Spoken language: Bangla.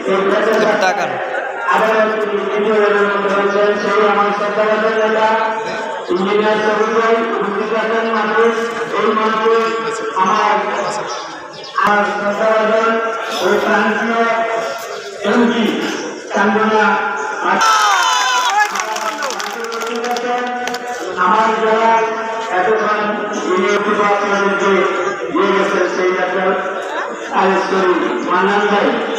টাকার আবার সেই আমার সরকারের নেতা ইঞ্জিনিয়ার সবুজ ভাই উপস্থিত আছেন মানুষ এই মঞ্চে আমার সরকারের ওই প্রান্তীয় এমপি চান্দনা আমার যারা এতক্ষণ আপনাদেরকে দিয়ে গেছেন সেই একটা আলোচনা মানান ভাই